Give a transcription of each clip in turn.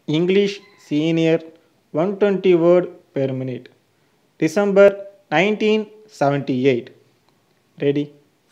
English Senior 120 word per minute. December 1978. Ready?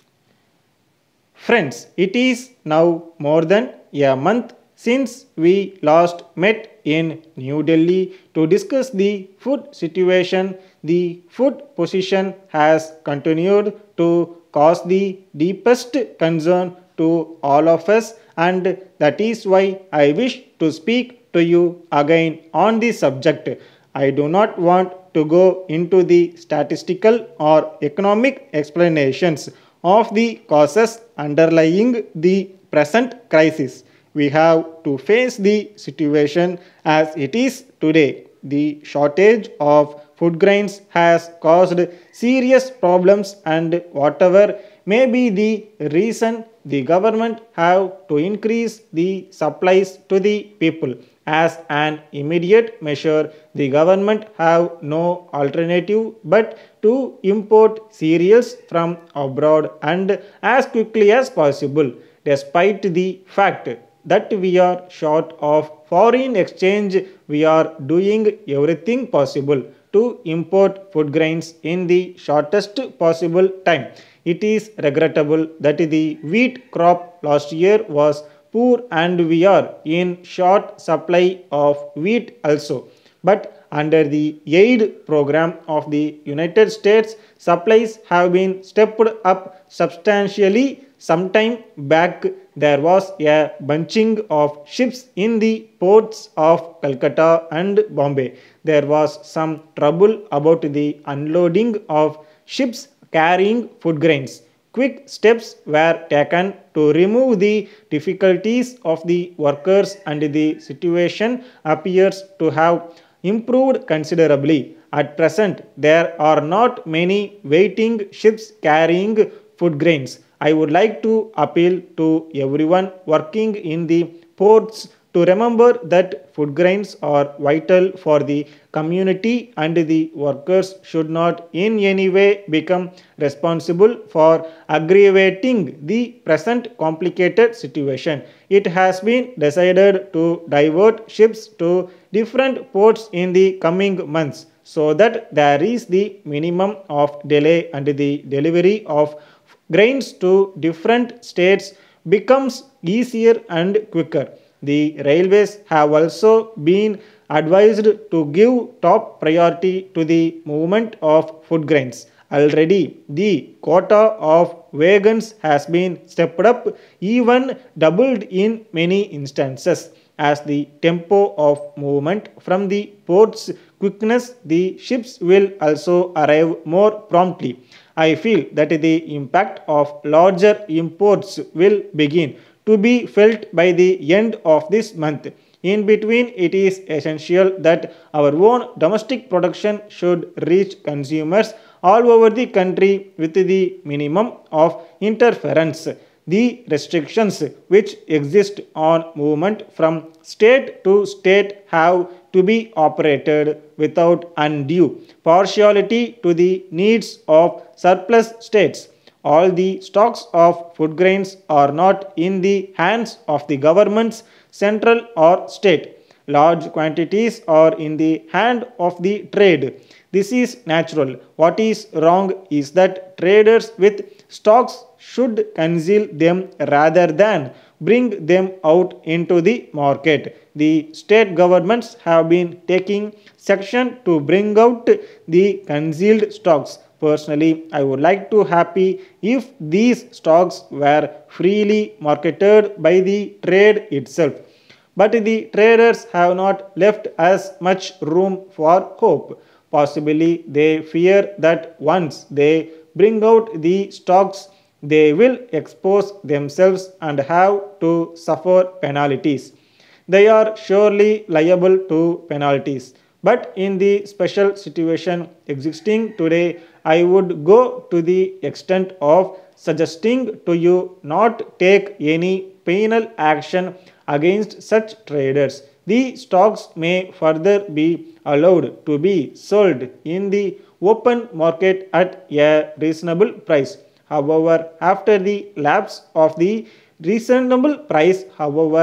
Friends, it is now more than a month since we last met in New Delhi to discuss the food situation. The food position has continued to cause the deepest concern to all of us, and that is why I wish to speak to you again on the subject. I do not want to go into the statistical or economic explanations of the causes underlying the present crisis. We have to face the situation as it is today. The shortage of food grains has caused serious problems, and whatever may be the reason, the government have to increase the supplies to the people. As an immediate measure, the government have no alternative but to import cereals from abroad and as quickly as possible, despite the fact that we are short of foreign exchange. We are doing everything possible to import food grains in the shortest possible time. It is regrettable that the wheat crop last year was poor and we are in short supply of wheat also. But under the aid program of the United States, supplies have been stepped up substantially. Some time back, there was a bunching of ships in the ports of Calcutta and Bombay. There was some trouble about the unloading of ships carrying food grains. Quick steps were taken to remove the difficulties of the workers, and the situation appears to have improved considerably. At present, there are not many waiting ships carrying food grains. I would like to appeal to everyone working in the ports to remember that food grains are vital for the community, and the workers should not in any way become responsible for aggravating the present complicated situation. It has been decided to divert ships to different ports in the coming months so that there is the minimum of delay, and the delivery of grains to different states becomes easier and quicker. The railways have also been advised to give top priority to the movement of food grains. Already, the quota of wagons has been stepped up, even doubled in many instances. As the tempo of movement from the ports quickness, the ships will also arrive more promptly. I feel that the impact of larger imports will begin to be felt by the end of this month. In between, it is essential that our own domestic production should reach consumers all over the country with the minimum of interference. The restrictions which exist on movement from state to state have to be operated without undue partiality to the needs of surplus states. All the stocks of food grains are not in the hands of the governments, central or state. Large quantities are in the hand of the trade. This is natural. What is wrong is that traders with stocks should conceal them rather than bring them out into the market. The state governments have been taking section to bring out the concealed stocks. Personally, I would like to happy if these stocks were freely marketed by the trade itself. But the traders have not left us much room for hope. Possibly they fear that once they bring out the stocks, they will expose themselves and have to suffer penalties. They are surely liable to penalties. But in the special situation existing today, I would go to the extent of suggesting to you not take any penal action against such traders. The stocks may further be allowed to be sold in the open market at a reasonable price. However, after the lapse of the reasonable price, however,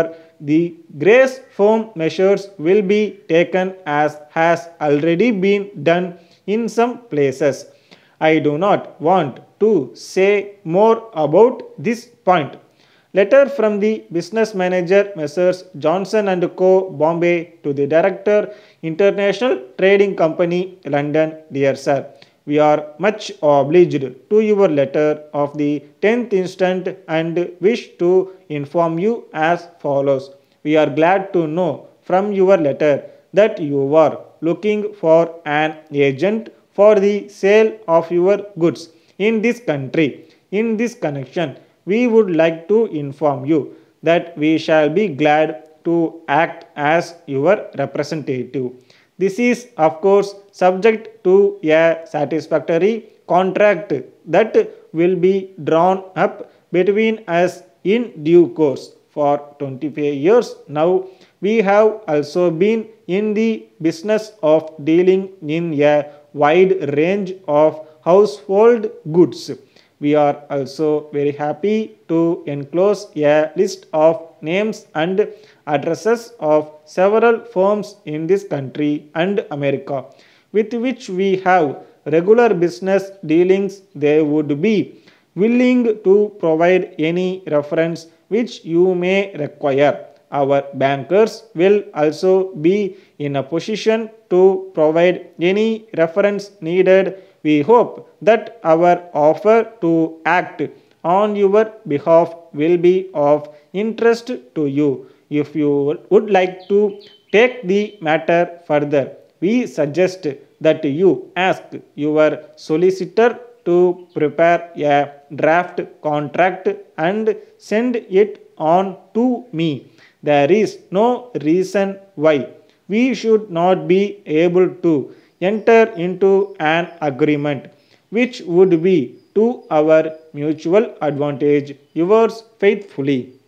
the grace form measures will be taken as has already been done in some places. I do not want to say more about this point. Letter from the business manager Messrs. Johnson and Co. Bombay to the director International Trading Company London. Dear Sir, we are much obliged to your letter of the 10th instant and wish to inform you as follows. We are glad to know from your letter that you are looking for an agent for the sale of your goods in this country. In this connection, we would like to inform you that we shall be glad to act as your representative. This is, of course, subject to a satisfactory contract that will be drawn up between us in due course. For 25 years now, we have also been in the business of dealing in a wide range of household goods. We are also very happy to enclose a list of names and addresses of several firms in this country and America with which we have regular business dealings. They would be willing to provide any reference which you may require. Our bankers will also be in a position to provide any reference needed. We hope that our offer to act on your behalf will be of interest to you. If you would like to take the matter further, we suggest that you ask your solicitor to prepare a draft contract and send it on to me. There is no reason why we should not be able to enter into an agreement which would be to our mutual advantage. Yours faithfully.